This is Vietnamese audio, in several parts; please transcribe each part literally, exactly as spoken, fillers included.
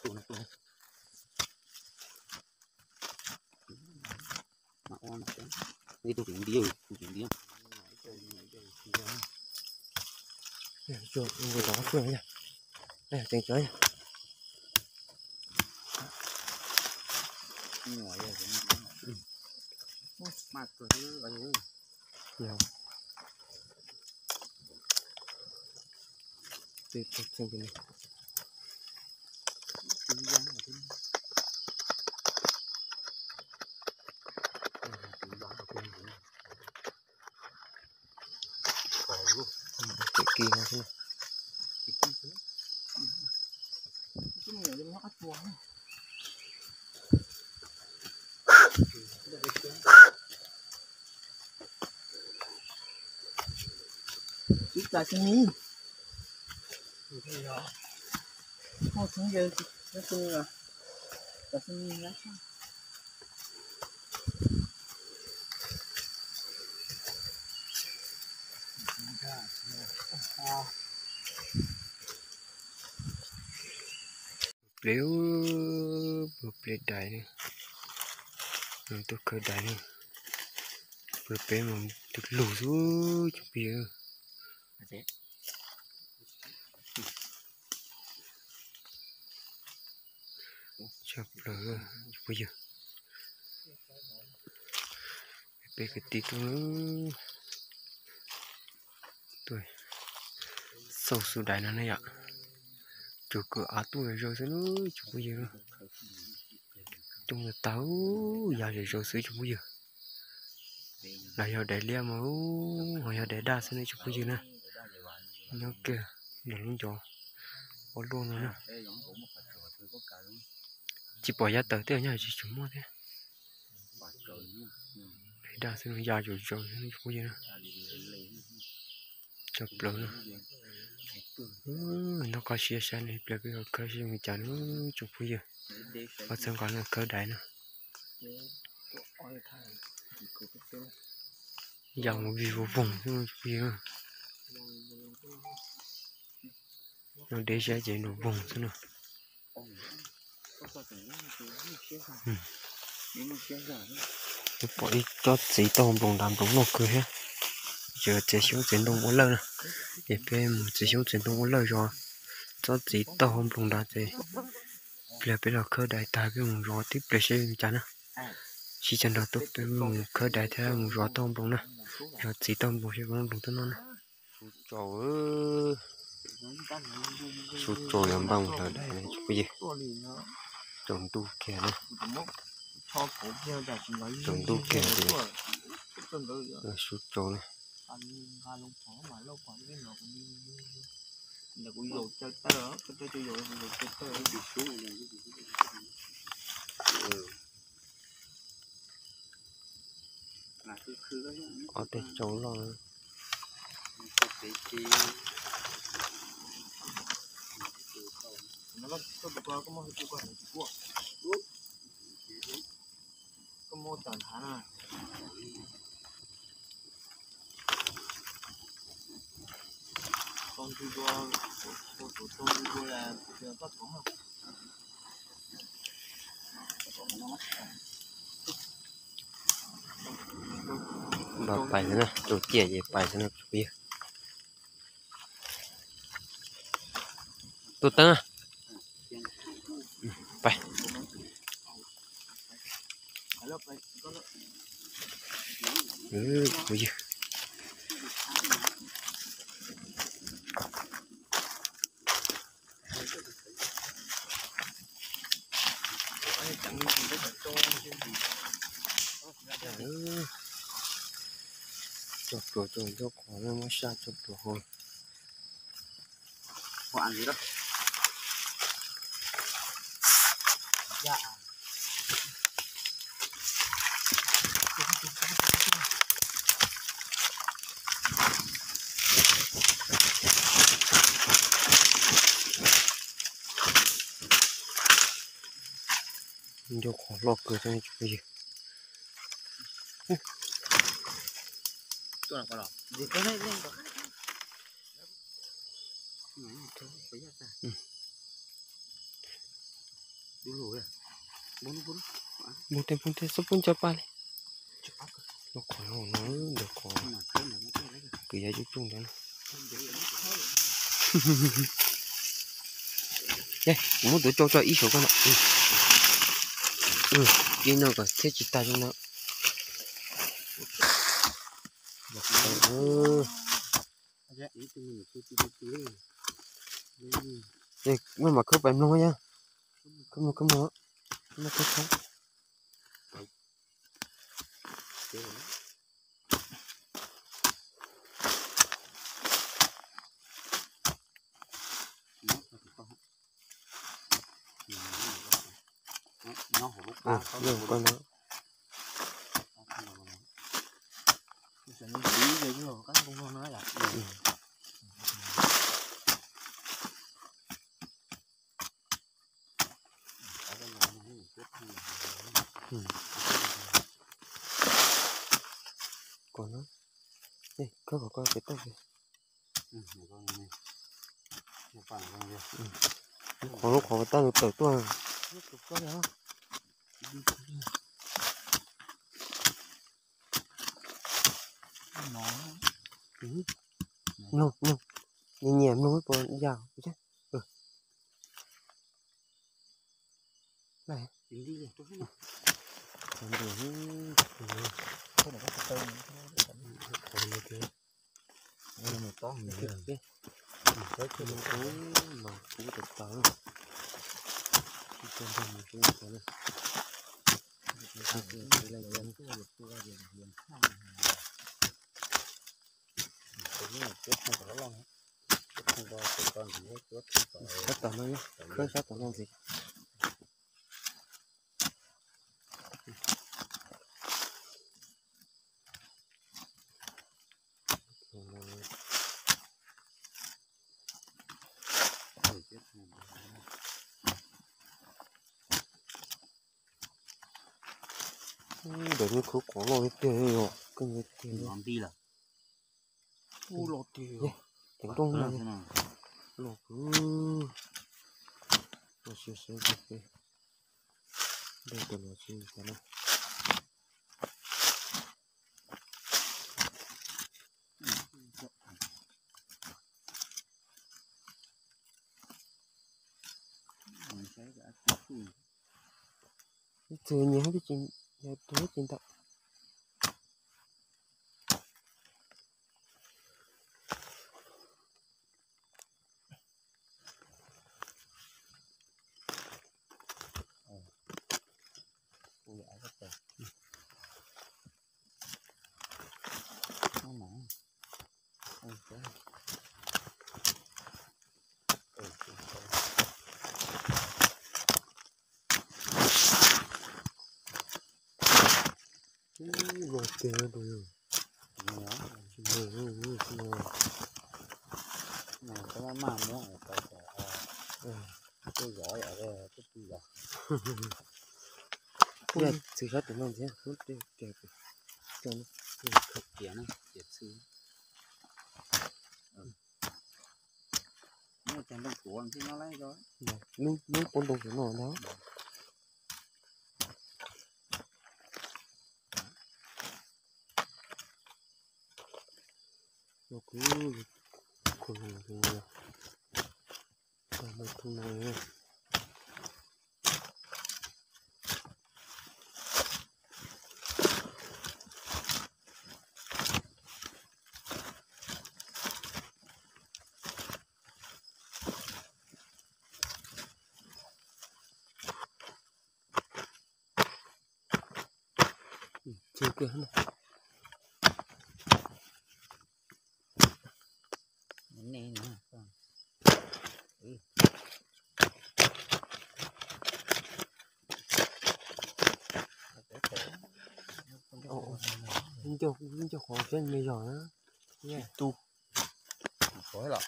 tuh tuh mà on mà đi tôi chuyện đi tôi chuyện đi chuột người đó chuột nha đây tiền chơi ngoài rồi mà tôi ở đây nhiều tuyệt tuyệt trên bên này cái kia nó thế Chiếc là cái ní một tháng giờ nó chung là là cái ní đó nếu bữa bể đại này rồi tôi khơi đại này bữa bể mà được lù xuống chút bia chập lửa bây giờ bể cái tí tôi nữa tôi sâu xuống đại nó này ạ chỗ cửa á tôi rồi sẽ nữa chút bây giờ tung là táo giờ để rồi sửa chút bây giờ là giờ để lia máu hoặc giờ để đa sẽ này chút bây giờ nè nhớ kìa để luôn cho có luôn nữa nè chỉ bỏ ra tới tới nhà chỉ chúng mua thế để đa sẽ nó ra rồi rồi chút bây giờ nè chập lớn nè nó có chia sẻ này bây giờ có gì mình chả nó chút bây giờ có xem có là cơ đại nè dòng vì vô vùng chứ bây giờ nó để ra chạy nó vùng thế nào cái bội cho chỉ tôm bồng đàm đúng một cười ha giờ chỉ số chuyển động bốn lần nè để về một chỉ số chuyển động bốn lần rồi cho chỉ tôm bồng đàm thì bây giờ khơi đại tài với một gió tiếp để xem chán nè chỉ chân đầu tốt với một khơi đại theo một gió tôm bồng nè rồi chỉ tôm bồng sẽ bồng đúng tên nó nè trời sụt trồi làm bằng là đây này cái gì trồng tu kè này trồng tu kè thì rồi sụt trồi này ở đây trồng lo nó có được qua có một cái quả này của có một tảng thán à con chú qua con chú con chú là giờ bắt sống không bảo bài thế này đồ chè gì bài thế này bây giờ tôi tăng à bài ừ bây giờ chụp đồ rồi cho khó nó mới xa chụp đồ hồi họ ăn gì đó dạ cho khó lọt cửa cho chụp bây giờ tôi là có lọ gì cái này lên có dulu ya bun bun Bunte bunte sepun cepat. Nó còn nó nó được còn cứ giá chút chung đó. Đây, muốn tôi cho cho ít số con ạ. Ừ, ừ, cái nó có thế chỉ ta cho nó. Ừ. Đây, mà mà khớp em luôn nha. Come on, come on. Nó khớp không? nó hổ lúc Ừ, nhiều con nó. sẽ như tí vậy chứ các con không nói là Ừ. Còn nó. Đây, có có coi cái tóc kìa. ừ, con này nó phản con kia Còn lúc họ ta được tới tua. nó cực quá đó nó Ừ. No, no. Nhẹ nhẹ nuôi con giàu chứ. Ừ. Này, đi đi tôi thấy nó còn được. cái này có cái tên Còn được kìa. đây là một to hình Kìa, này kìa. Cái cái nó cú mà cú được tới. Cái con này mình cũng có này. Cái cái này là cái này tôi ra tiền tiền. cái này chết không có lông không có cái con gì hết chết Sát tận nó nhé. Khơi sát tận nó gì. Để như cứ có lôi tiền rồi, cứ như tiền làm đi là u lột tiền, tiếng trung này, lột cứ, nó xíu xíu cái, đây từ nó xíu cái này, từ nhớ cái chuyện, nhớ tới chuyện đó. Lột tiền rồi, nhớ nhớ nhớ nhớ, mà cái mà muốn phải phải tôi giỏi ở đây cái gì đó giờ xử hết tụi nó chứ, hút đi kẹp cho nó cực kiến này kiệt sư nó chẳng được cuốn thì nó lấy rồi nước nước con đồng của nó đó. Nó cứ khổ thì còn một thu này chưa kia này này nữa ừ. Ồ, nhưng cho nhưng cho khó trên bây giờ á, nha tu khỏi là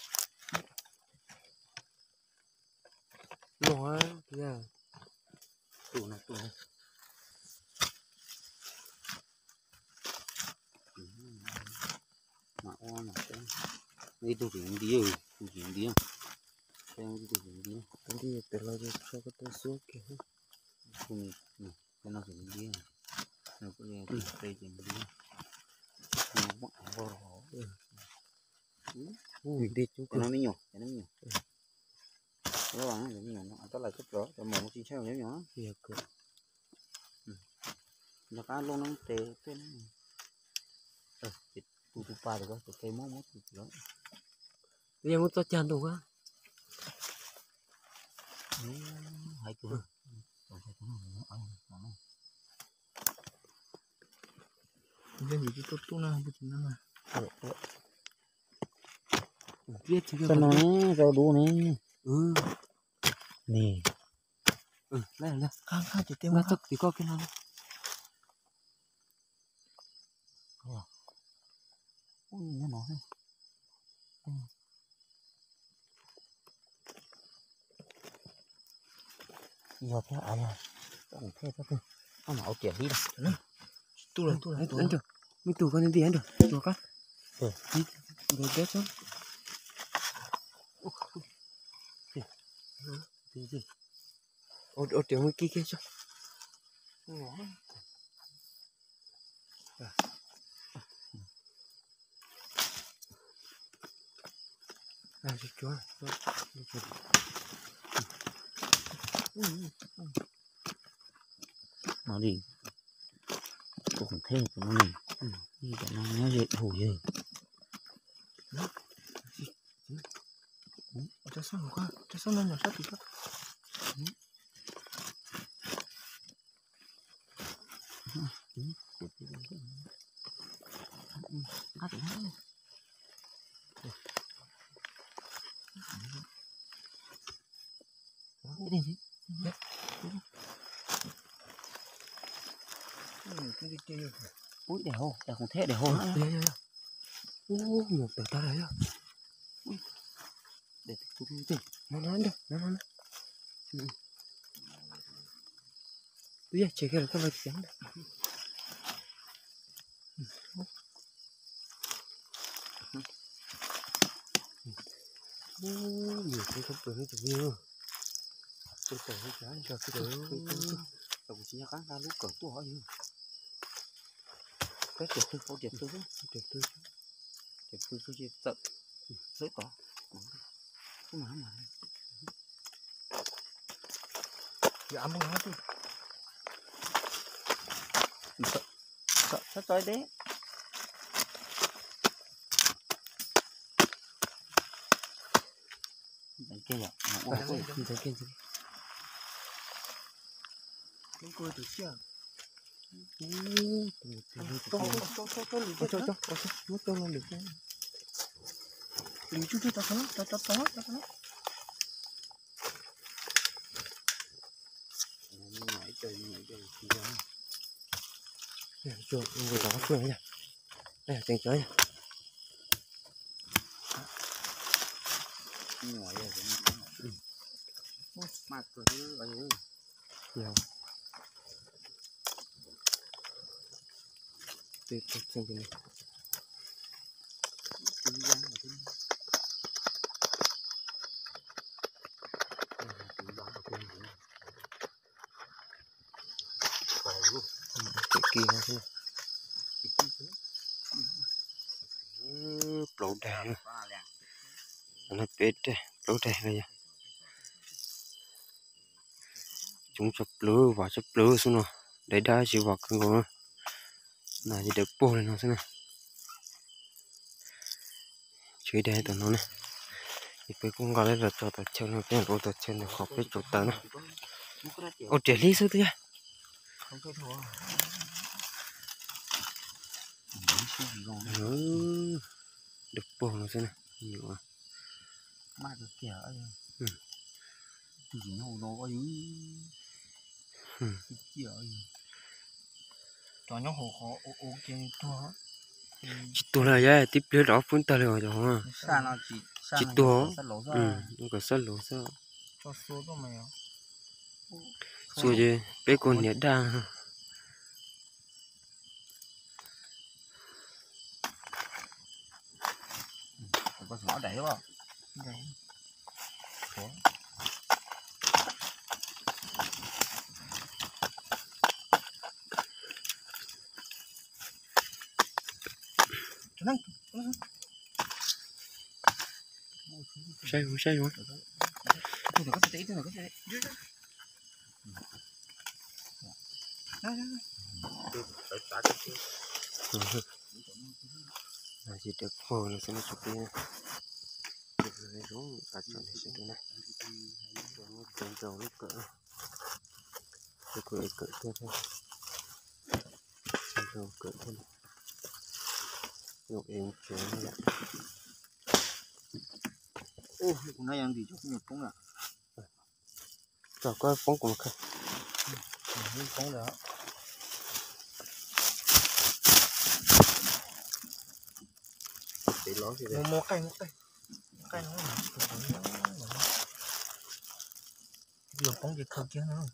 lo á, nha tu này tu này mà o mà cái đi tu chuyện đi rồi tu chuyện đi cái gì cũng đi anh đi từ lâu rồi sao có tôi xuống kìa cùng cái nó cũng đi nó có nghe thì đây chỉ đi nó mất vào rồi ui đi chú cái nó mới nhiều cái nó nhiều các bạn cái nhiều nó có là chút đó cho một chi sao nhỏ nhỏ kìa cơ nó cá luôn nó tê tê ờ tu tu pa được cái cây mốt mốt đó bây giờ muốn cho chăn đủ á hai cửa cái gì cái tốt nào bút nó mà biết chứ cái nó rau đu này ừ nè ừ đây là khang khang chỉ tiêu nó mà chắc thì có cái nào ui nó nói giờ thế ai à còn thế thôi nó mạo tiền đi đâu tu rồi tu rồi anh chưa mình tủ con đi anh được được á ừ đi rồi chết xong gì gì ô ô tiếng kia kia cho à chú chúa nó đi cũng không thế của nó đi đi cái nó nhớ gì hủ gì cho sao không qua cho sao nó nhỏ sát thì sao cắt được hết cái gì gì cái gì kia ui để hồ để không thế để hồ dạ dạ dạ ô một tờ ta đấy à để tôi tôi tôi nó nó được nó nó bây giờ chỉ cái là cái vật trắng đấy ô nhiều cái không được hết nhiều tôi tưởng cái trái cho cái đó tổng chỉ nhắc ra lúc cởi tua gì cái chuyện tôi có chuyện tôi đó được tôi chuyện tôi tôi chỉ tận lấy tỏ cái mà mà dạ muốn nói chứ sợ sợ sợ trời đấy cái kia rồi nó à gì thế kia gì chúng tôi từ chưa ô cho cho cho cho lì cho cho cho cho nó cho nó được lì chút chút cho cho cho cho cho cho cho nhảy chơi nhảy chơi nè cho người đó chơi nha đây là tiền chơi nha ngoài rồi mát rồi đấy nhiều tuyệt tuyệt xem cái này cái kia nó thế lỗ đèn nó bết đây lỗ đèn này chúng chụp lửa và chụp lửa xuống rồi để đá chịu vào cưng của nó này thì được bô lên nó thế này chơi đây tụi nó này thì cái con gà này là cho tụi chơi nó cái đồ tụi chơi nó khó biết chỗ tao nó ô trẻ lý sao thế không có thua ừ được bô nó thế này nhiều à mát được kìa ừ thì nó nó có yếu ừ kìa cho nó hồ khó ô ô kia thua tụi này vậy tiếp lửa đó phun ta rồi rồi xa nó chỉ chỉ tua ừ ra nó có sắt lỗ sao cho số đó mày à xui gì bé con nhớ đang có nhỏ đẩy không đấy khó năng sai rồi sai rồi tôi có tí tôi có tí là chỉ được phô là sẽ nó chụp đi này rồi xuống cả chỗ này sẽ thế này nó trồng trồng lúc cỡ cái cỡ cỡ thế thôi trồng trồng cỡ thế này nhục em chỗ này lại ô hôm nay ăn gì chút nhột cũng là cho có phóng của một cái cũng đó để ló gì đây một cây một cây một cây nó vừa bóng việc không chứ nó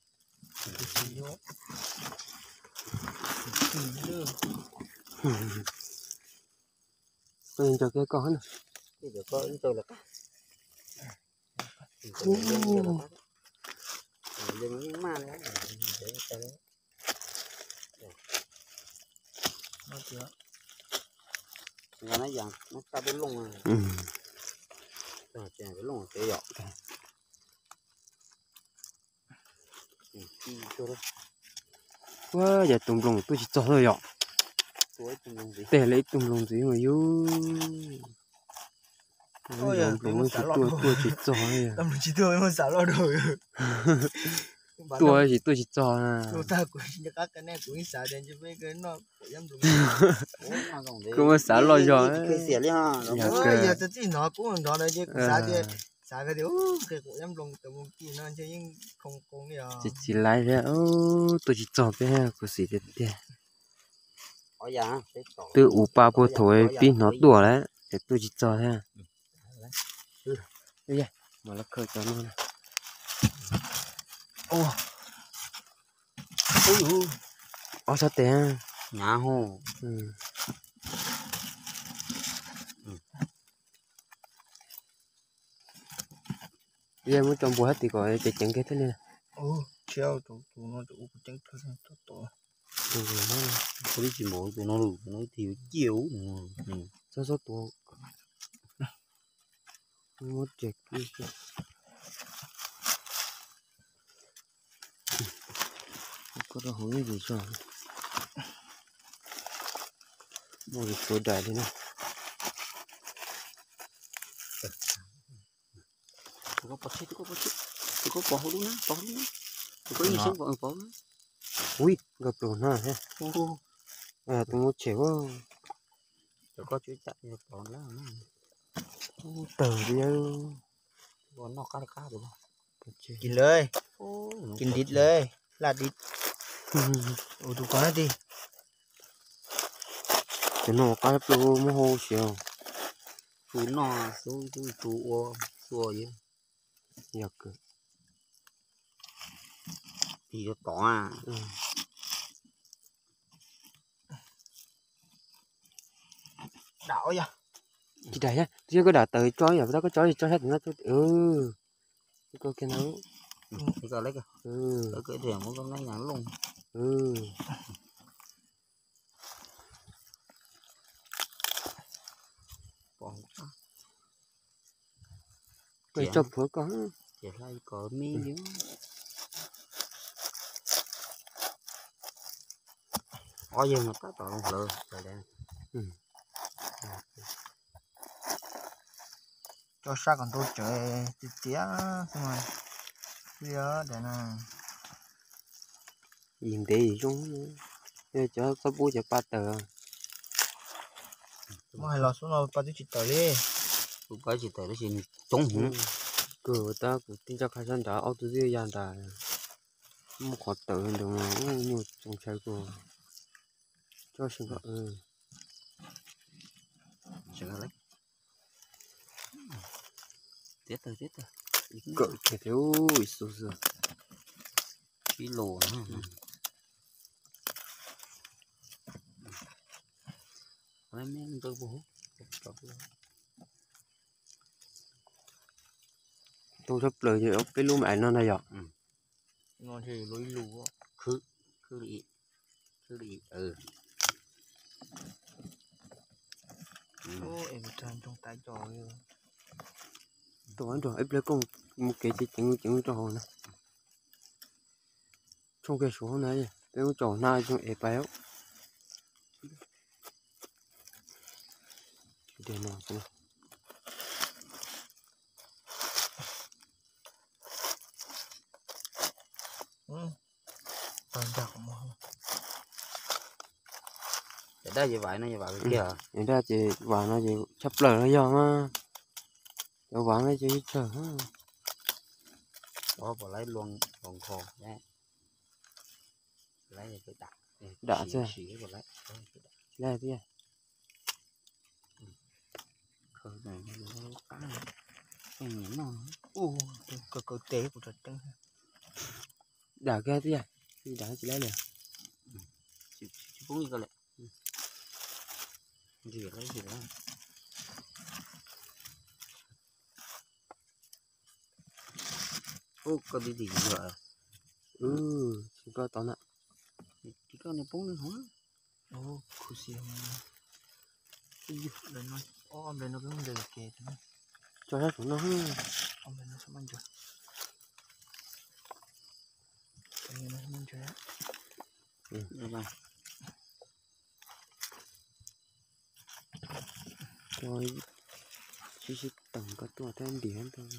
bên cho cái con này bây giờ có tôi là đừng những ma đấy để cho đấy nó chưa và nó dạng nó ta đến lông rồi ừ rồi chèn cái lông cái dọ quá giờ tùng lùng tôi chỉ cho thôi ạ tuổi tùng lùng gì để lấy tùng lùng gì mà yêu ôi à tùng lùng tôi tôi chỉ cho thôi làm chỉ tôi mà xả lo rồi tôi chỉ tôi chỉ cho nè tôi ta cũng như các cái này cũng xả đến cho mấy cái nó dám đúng cũng mà xả lo rồi cái xỉa đi ha ôi giờ tôi chỉ nó cũng nó đây chứ xả đi xả cái điều cái cũng dám lùng từ một kỳ nó chứ nhưng không không đi à chỉ chỉ lại ra ô tôi chỉ cho bé có gì đấy đấy từ u ba bộ thôi pin nó đùa đấy để tôi chỉ cho thế đây mà nó khơi cho nó này ô ôi ô sao thế nhà hồ ừ giờ muốn trồng bùa hết thì gọi chạy chẳng cái thế này ô treo tụ tụ nó tụ cái trứng thôi tụ tụ tụi nó có đi chỉ mỗi tụi nó đủ nó thiếu chiếu số số tụi nó chạy kia có đâu hối gì cho mua được số đại đi nè có bớt chết có bớt chết có bỏ luôn á bỏ luôn á có gì sống bỏ bỏ ui gặp rồi nè ha à tụi nó chéo có chuối chạy bỏ lá tờ đi ơi bỏ nó cá cá được กินเลยกินดิดเลยลาดดิดโอ้ดูก่อนนะดิ cái nó cá pro mua hồ xíu chú nó chú chú chú ô chú ô gì giặc thì có tỏ à đảo vậy chị đại nhá chưa có đảo tới chó giờ tao có chó gì cho hết nó cho ừ có cái nó thì có lấy cái ừ ở cái thuyền cũng có lấy nhắn luôn ừ bỏ cái chụp phở con chỉ lấy có mi chứ ôi giờ nó tắt vào lòng lơ rồi đây cho sát còn tôi chơi tí tía xong rồi bây giờ để nè nhìn đi xuống giờ cho có bố cho ba tờ mà hay là xuống nào ba tí chỉ tới đi lúc ấy chỉ tới nó chỉ trống hứng cửa ta của tin chắc khai sản đã ô tô dư dàn đã một khó tờ hơn được mà nhiều trong trái của cho xin gọi ừ chẳng lấy tiếp tới tiếp tới cỡ cái thiếu số giờ cái lồ nữa mấy miếng tôi bố tôi sắp lời thì cái lúa mẹ nó này rồi ngon thì lối lù khứ khứ đi khứ đi ừ ô em tràn trong tay trò rồi tôi ăn rồi em lấy con một cái chỉ chứng chứng trò này trong cái số này cái trò này trong ép béo để nó xem ừ toàn giặc mà để đây như vậy nó như vậy kia người ta chỉ vào nó chỉ sắp lời nó do mà cho vào nó chỉ chờ đó bỏ lấy luôn còn khô đấy lấy cái đặt đã chưa xỉ vào lấy đây đi khơi này nó cá này cái nhỉ nó ô cơ cơ tế của thật trắng đã cái đi đi đã chỉ lấy liền chỉ chỉ cũng như cái này gì lấy gì đó ô có đi gì vậy ừ chỉ có tao nè chỉ có này bốn nữa hả ô khu xiêm lên nó ô lên nó cũng được kẹt cho hết nó ông lên nó sao ăn chưa anh nó ăn chưa ừ được rồi rồi chỉ chỉ tầng có tua thêm điểm thôi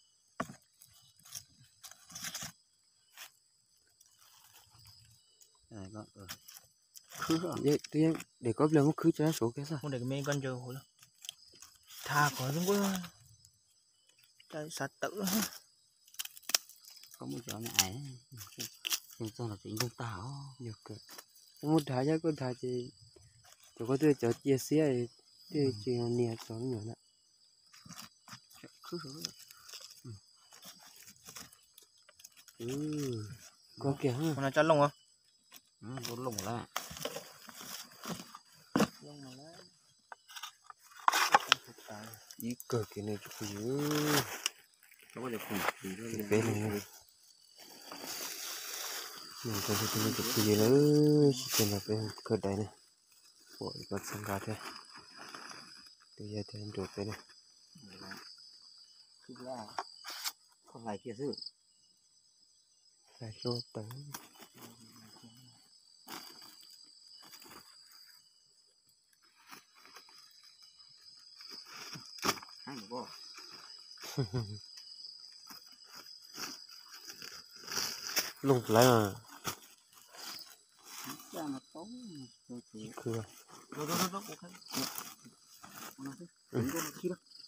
này có ừ. Khứ để để để có lần khứ cho số cái sao không để cái mê con chờ hồi đâu tha có đúng quá cái sạch tử có một chỗ này nhưng sao là chuyện chúng tao được rồi một thái giá con thái thì tôi có tôi cho chia sẻ thì chuyện này cho nó nữa khứ khứ ừ có kìa ha con nào chăn lông hả ừ con lồng lại lông mà lấy ý cờ cái này chụp gì nó có thể cùng gì đó cái bé này mình có thể tìm được cái gì nữa chỉ cần là cái cờ đây này của cái sang gạt đây bây giờ thì anh đổ cái này khứ là không phải kia chứ lại số tới hai của lùng lại mà ra mà tốt cưa đó đó đó đó ok nó thứ đừng có khi đó